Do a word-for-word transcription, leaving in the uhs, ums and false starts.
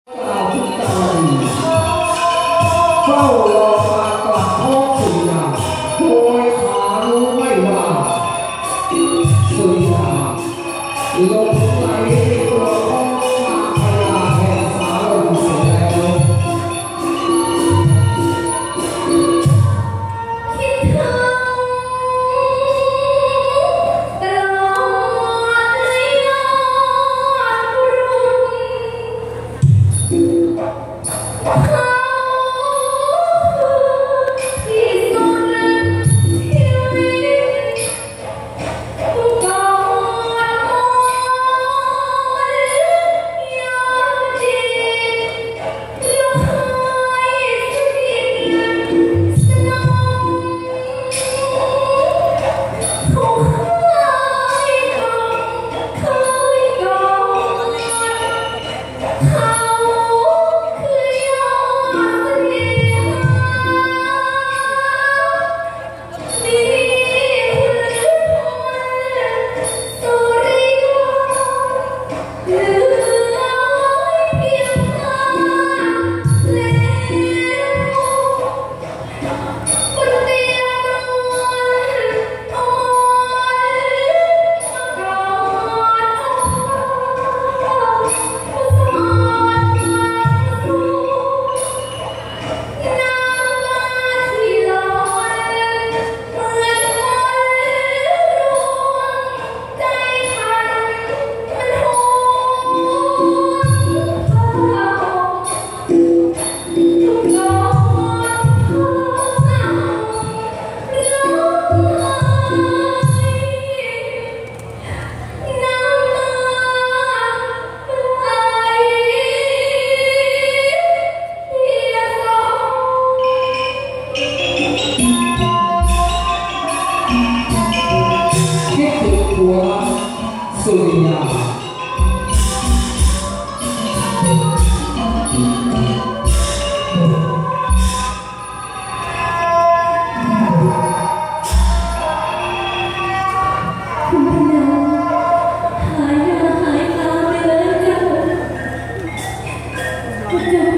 เฝ้ารอการกลับท้องสุริยาโดยขารู้ไม่ว่าสุริยาลงไหลตัวของนางพญาแห่งสาลงเสียแล้วคิดถึงตลอดระยะรุ่งสุริยาคุณพนาหายหน้าหายตาไปแล้วจ้ะคุณจะ